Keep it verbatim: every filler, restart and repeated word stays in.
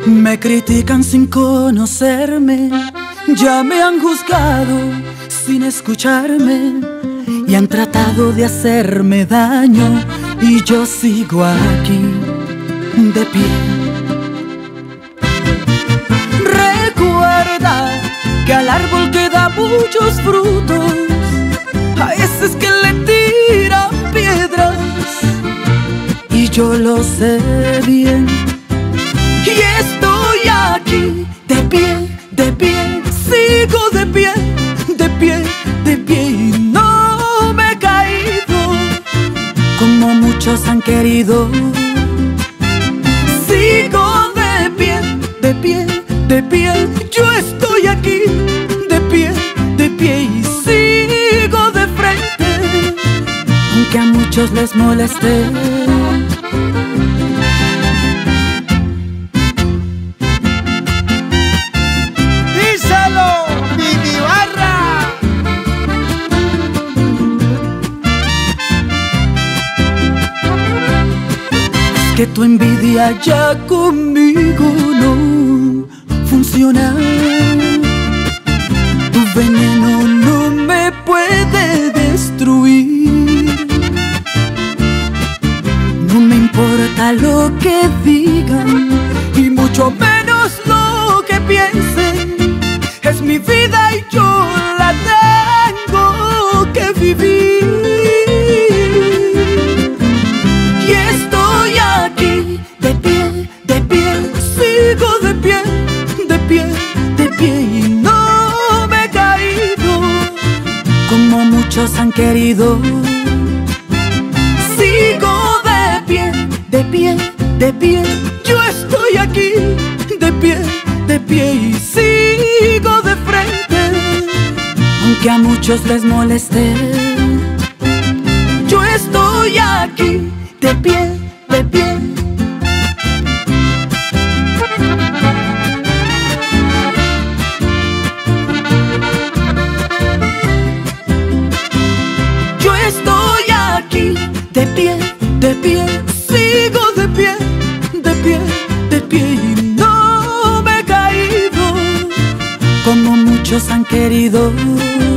Me critican sin conocerme, ya me han juzgado sin escucharme y han tratado de hacerme daño y yo sigo aquí de pie. Recuerda que al árbol que da muchos frutos, a ese es que le tiran piedras, y yo lo sé bien. Y estoy aquí de pie, de pie, sigo de pie, de pie, de pie, y no me he caído como muchos han querido. Sigo de pie, de pie, de pie, yo estoy aquí de pie, de pie, y sigo de frente, aunque a muchos les moleste. Que tu envidia ya conmigo no funciona. Tu veneno no me puede destruir. No me importa lo que digan y mucho menos lo que piensen. Es mi vida y yo la tengo que vivir. Y no me he caído como muchos han querido. Sigo de pie, de pie, de pie, yo estoy aquí de pie, de pie, y sigo de frente, aunque a muchos les moleste. Yo estoy aquí de pie, de pie. De pie, de pie, sigo de pie, de pie, de pie, y no me he caído como muchos han querido.